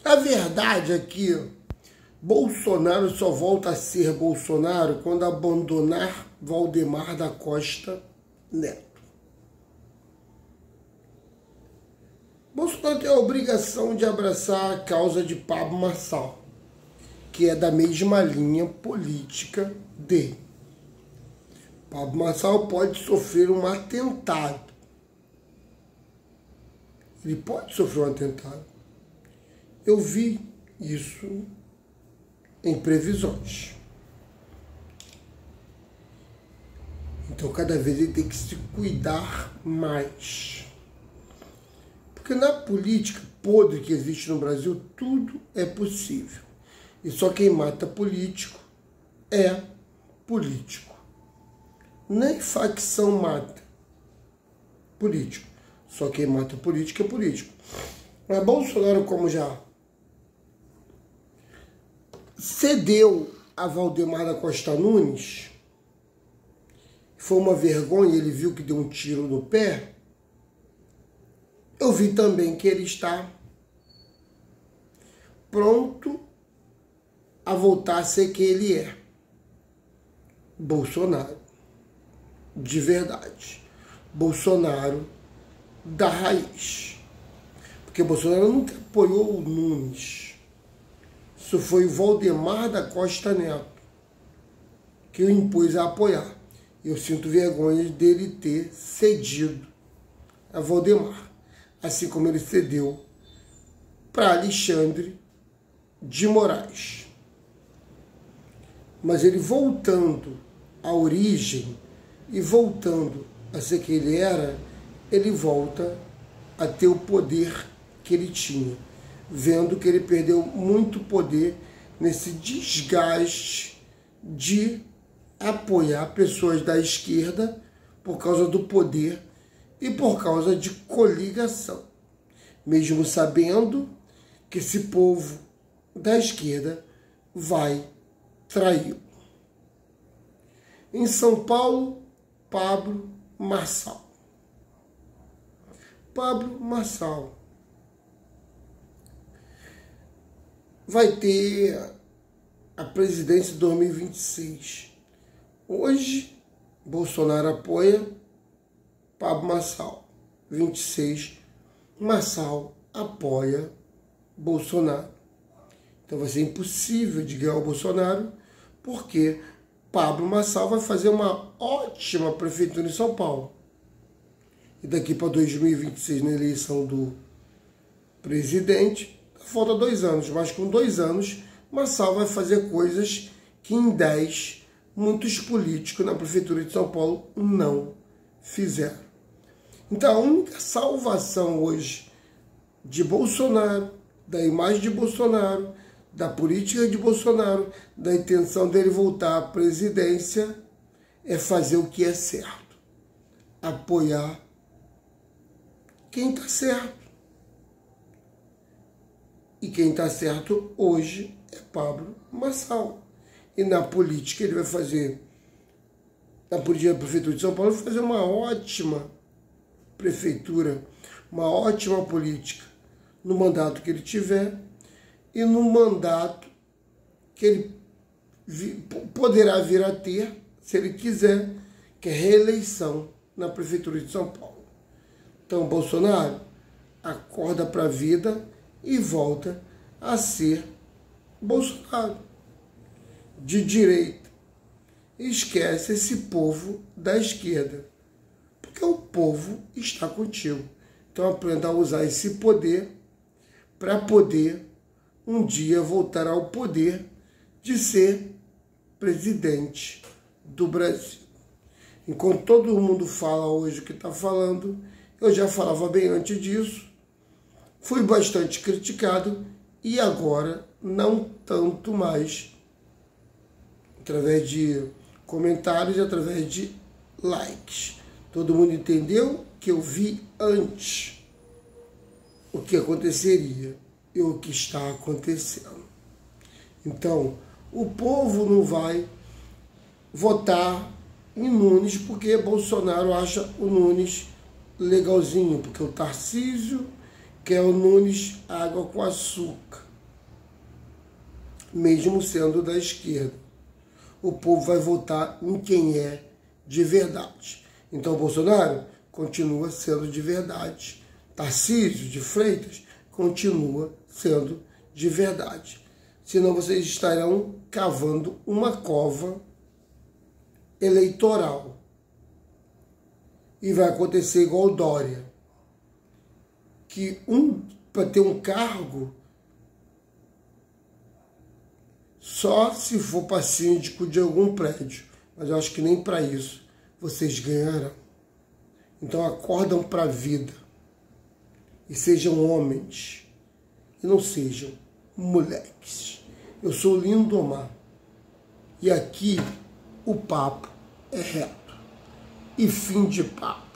A verdade é que Bolsonaro só volta a ser Bolsonaro quando abandonar Valdemar da Costa Neto. Bolsonaro tem a obrigação de abraçar a causa de Pablo Marçal, que é da mesma linha política dele. Pablo Marçal pode sofrer um atentado. Ele pode sofrer um atentado. Eu vi isso em previsões. Então, cada vez ele tem que se cuidar mais. Porque na política podre que existe no Brasil, tudo é possível. E só quem mata político é político. Nem facção mata político. Só quem mata político é político. Mas Bolsonaro, como já cedeu a Valdemar da Costa Nunes, foi uma vergonha, ele viu que deu um tiro no pé. Eu vi também que ele está pronto a voltar a ser quem ele é. Bolsonaro. De verdade. Bolsonaro da raiz. Porque Bolsonaro nunca apoiou o Nunes. Isso foi o Valdemar da Costa Neto que o impôs a apoiar. Eu sinto vergonha dele ter cedido a Valdemar. Assim como ele cedeu para Alexandre de Moraes. Mas ele voltando à origem e voltando a ser quem ele era, ele volta a ter o poder que ele tinha, vendo que ele perdeu muito poder nesse desgaste de apoiar pessoas da esquerda por causa do poder e por causa de coligação, mesmo sabendo que esse povo da esquerda vai traí-lo. Em São Paulo, Pablo Marçal. Pablo Marçal vai ter a presidência de 2026. Hoje, Bolsonaro apoia Pablo Marçal. 26, Marçal apoia Bolsonaro. Então vai ser impossível de ganhar o Bolsonaro, porque Pablo Marçal vai fazer uma ótima prefeitura em São Paulo. E daqui para 2026, na eleição do presidente, falta 2 anos, mas com 2 anos, Marçal vai fazer coisas que em 10 muitos políticos na prefeitura de São Paulo não fizeram. Então a única salvação hoje de Bolsonaro, da imagem de Bolsonaro, da política de Bolsonaro, da intenção dele voltar à presidência, é fazer o que é certo. Apoiar quem está certo. E quem está certo hoje é Pablo Marçal. E na política ele vai fazer, na política da Prefeitura de São Paulo, vai fazer uma ótima prefeitura, uma ótima política no mandato que ele tiver e no mandato que ele poderá vir a ter, se ele quiser, que é reeleição na Prefeitura de São Paulo. Então, Bolsonaro, acorda para a vida e volta a ser Bolsonaro, de direita. Esquece esse povo da esquerda, porque o povo está contigo. Então aprenda a usar esse poder para poder um dia voltar ao poder de ser presidente do Brasil. Enquanto todo mundo fala hoje o que está falando, eu já falava bem antes disso, fui bastante criticado e agora não tanto mais, através de comentários e através de likes. Todo mundo entendeu que eu vi antes o que aconteceria e o que está acontecendo. Então, o povo não vai votar em Nunes porque Bolsonaro acha o Nunes legalzinho, porque o Tarcísio quer o Nunes água com açúcar. mesmo sendo da esquerda. O povo vai votar em quem é de verdade. Então, Bolsonaro continua sendo de verdade. Tarcísio de Freitas continua sendo de verdade. Senão vocês estarão cavando uma cova eleitoral. E vai acontecer igual o Dória, que para ter um cargo, só se for para síndico de algum prédio. Mas eu acho que nem para isso vocês ganharão. Então acordam para a vida. E sejam homens. E não sejam moleques. Eu sou Lindomar. E aqui o papo é reto. E fim de papo.